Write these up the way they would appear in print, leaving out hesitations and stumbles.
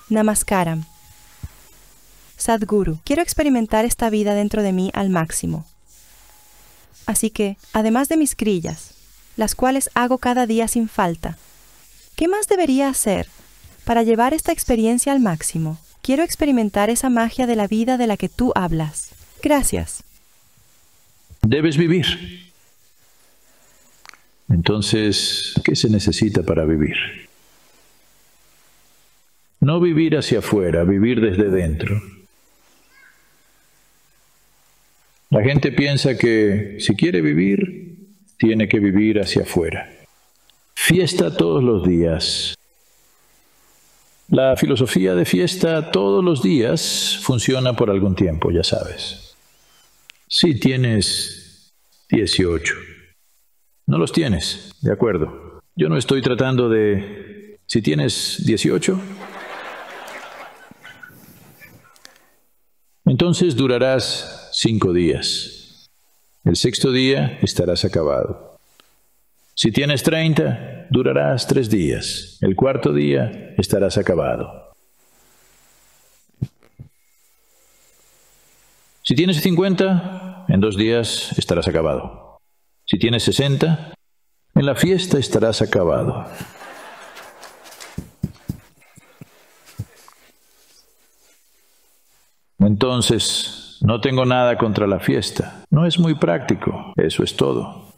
Namaskaram. Sadhguru, quiero experimentar esta vida dentro de mí al máximo. Así que, además de mis kriyas, las cuales hago cada día sin falta, ¿qué más debería hacer para llevar esta experiencia al máximo? Quiero experimentar esa magia de la vida de la que tú hablas. Gracias. Debes vivir. Entonces, ¿qué se necesita para vivir? No vivir hacia afuera, vivir desde dentro. La gente piensa que si quiere vivir, tiene que vivir hacia afuera. Fiesta todos los días. La filosofía de fiesta todos los días funciona por algún tiempo, ya sabes. Si tienes 18. No los tienes, de acuerdo. Yo no estoy tratando de... Si tienes 18, entonces durarás 5 días. El sexto día estarás acabado. Si tienes 30, durarás 3 días. El cuarto día estarás acabado. Si tienes 50, en 2 días estarás acabado. Si tienes 60, en la fiesta estarás acabado. Entonces, no tengo nada contra la fiesta. No es muy práctico, eso es todo.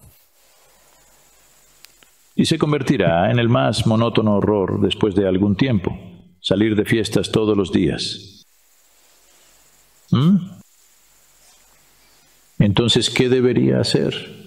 Y se convertirá en el más monótono horror después de algún tiempo, salir de fiestas todos los días. Entonces, ¿qué debería hacer?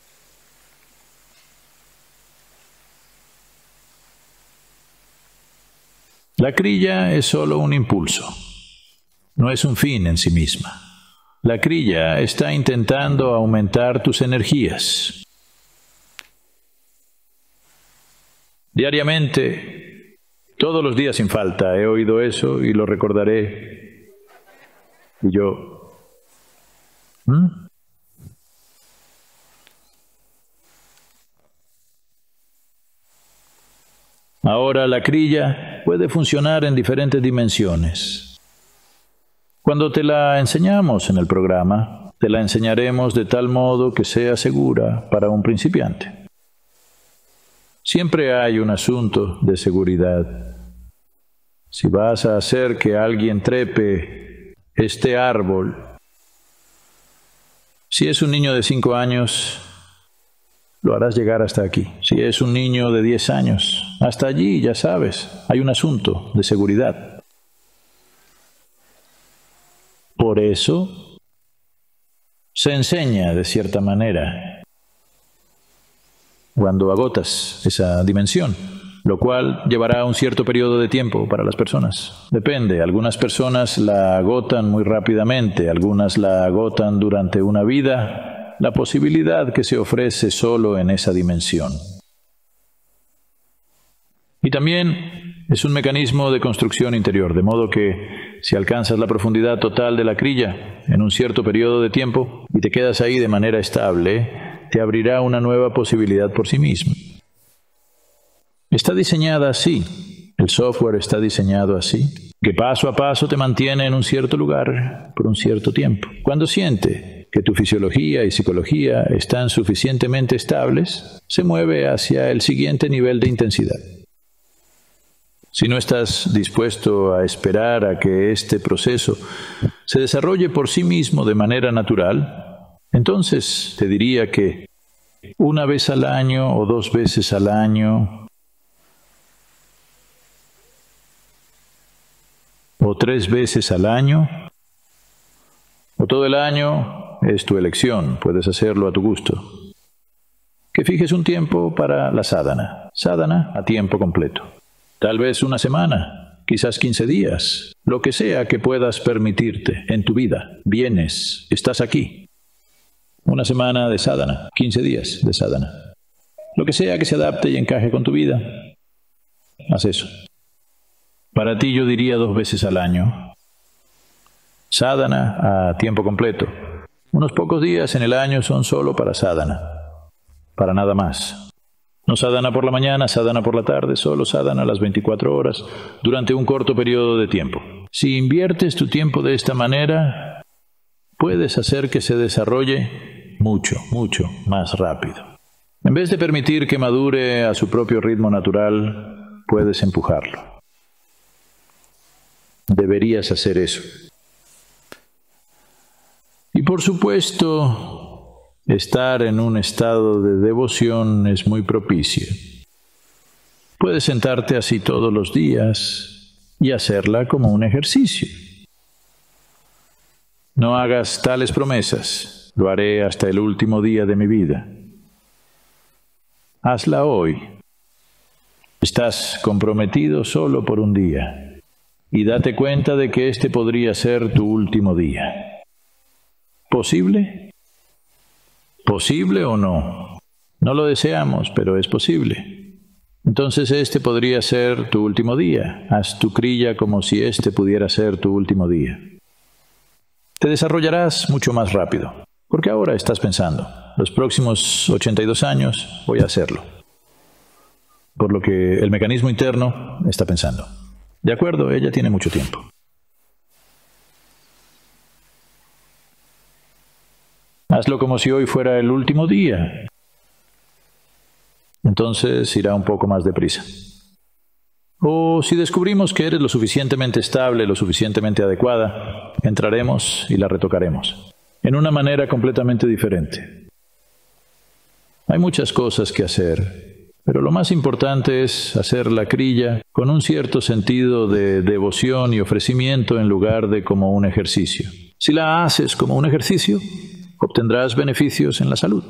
La kriya es solo un impulso, no es un fin en sí misma. La kriya está intentando aumentar tus energías. Diariamente, todos los días sin falta, he oído eso y lo recordaré. Y yo... Ahora la kriya puede funcionar en diferentes dimensiones. Cuando te la enseñamos en el programa, te la enseñaremos de tal modo que sea segura para un principiante. Siempre hay un asunto de seguridad. Si vas a hacer que alguien trepe este árbol, si es un niño de 5 años, lo harás llegar hasta aquí. Si es un niño de 10 años, hasta allí, ya sabes, hay un asunto de seguridad. Por eso, se enseña de cierta manera cuando agotas esa dimensión, lo cual llevará un cierto periodo de tiempo para las personas. Depende, algunas personas la agotan muy rápidamente, algunas la agotan durante una vida, la posibilidad que se ofrece solo en esa dimensión. Y también es un mecanismo de construcción interior, de modo que si alcanzas la profundidad total de la kriya en un cierto periodo de tiempo y te quedas ahí de manera estable, te abrirá una nueva posibilidad por sí mismo. Está diseñada así, el software está diseñado así, que paso a paso te mantiene en un cierto lugar por un cierto tiempo. Cuando siente que tu fisiología y psicología están suficientemente estables, se mueve hacia el siguiente nivel de intensidad. Si no estás dispuesto a esperar a que este proceso se desarrolle por sí mismo de manera natural, entonces te diría que 1 vez al año o 2 veces al año o 3 veces al año o todo el año es tu elección, puedes hacerlo a tu gusto. Que fijes un tiempo para la sadhana a tiempo completo. Tal vez 1 semana, quizás 15 días, lo que sea que puedas permitirte en tu vida. Vienes, estás aquí. 1 semana de sadhana, 15 días de sadhana. Lo que sea que se adapte y encaje con tu vida, haz eso. Para ti yo diría 2 veces al año. Sadhana a tiempo completo. Unos pocos días en el año son solo para sadhana, para nada más. No sadhana por la mañana, sadhana por la tarde, solo sadhana las 24 horas, durante un corto periodo de tiempo. Si inviertes tu tiempo de esta manera, puedes hacer que se desarrolle mucho más rápido. En vez de permitir que madure a su propio ritmo natural, puedes empujarlo. Deberías hacer eso. Y por supuesto, estar en un estado de devoción es muy propicio. Puedes sentarte así todos los días y hacerla como un ejercicio. No hagas tales promesas. Lo haré hasta el último día de mi vida. Hazla hoy. Estás comprometido solo por un día. Y date cuenta de que este podría ser tu último día. ¿Posible? ¿Posible o no? No lo deseamos, pero es posible. Entonces este podría ser tu último día. Haz tu kriya como si este pudiera ser tu último día. Te desarrollarás mucho más rápido, porque ahora estás pensando, los próximos 82 años voy a hacerlo. Por lo que el mecanismo interno está pensando. De acuerdo, ella tiene mucho tiempo. Hazlo como si hoy fuera el último día. Entonces irá un poco más deprisa. O si descubrimos que eres lo suficientemente estable, lo suficientemente adecuada, entraremos y la retocaremos. En una manera completamente diferente. Hay muchas cosas que hacer. Pero lo más importante es hacer la kriya con un cierto sentido de devoción y ofrecimiento en lugar de como un ejercicio. Si la haces como un ejercicio, obtendrás beneficios en la salud.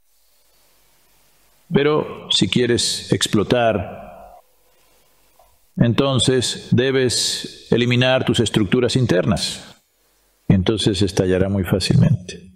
Pero si quieres explotar, entonces debes eliminar tus estructuras internas. Y entonces estallará muy fácilmente.